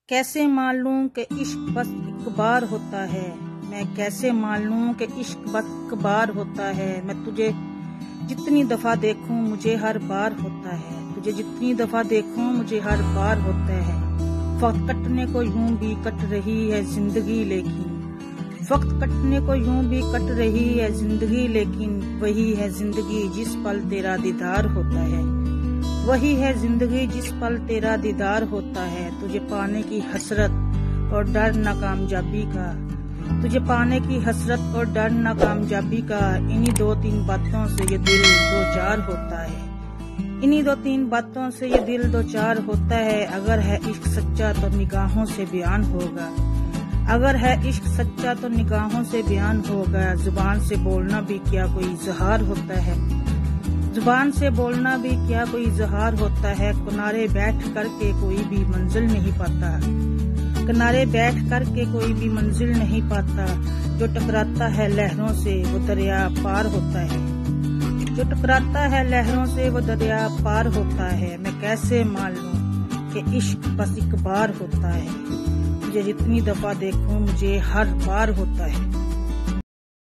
कैसे मान लूं कि इश्क बस एक बार होता है। मैं कैसे मान लूं कि इश्क बस एक बार होता है। मैं तुझे जितनी दफा देखूं मुझे हर बार होता है। तुझे जितनी दफा देखूं मुझे हर बार होता है। वक्त कटने को यूं भी कट रही है जिंदगी, लेकिन वक्त कटने को यूं भी कट रही है जिंदगी, लेकिन वही है जिंदगी जिस पल तेरा दीदार होता है। वही है जिंदगी जिस पल तेरा दीदार होता है। तुझे पाने की हसरत और डर नाकामयाबी का, तुझे पाने की हसरत और डर नाकामयाबी का, इन्हीं दो तीन बातों से ये दिल दो चार होता है। इन्हीं दो तीन बातों से ये दिल दो चार होता है। अगर है इश्क सच्चा तो निगाहों से बयान होगा। अगर है इश्क सच्चा तो निगाहों से बयान होगा। जुबान से बोलना भी क्या कोई इजहार होता है। जुबान से बोलना भी क्या कोई इजहार होता है। किनारे बैठ करके कोई भी मंजिल नहीं पाता। किनारे बैठ करके कोई भी मंजिल नहीं पाता। जो टकराता है लहरों से वो दरिया पार होता है। जो टकराता है लहरों से वो दरिया पार होता है। मैं कैसे मान लूं कि इश्क बस एक बार होता है। मुझे जितनी दफा देखूं मुझे हर बार होता है।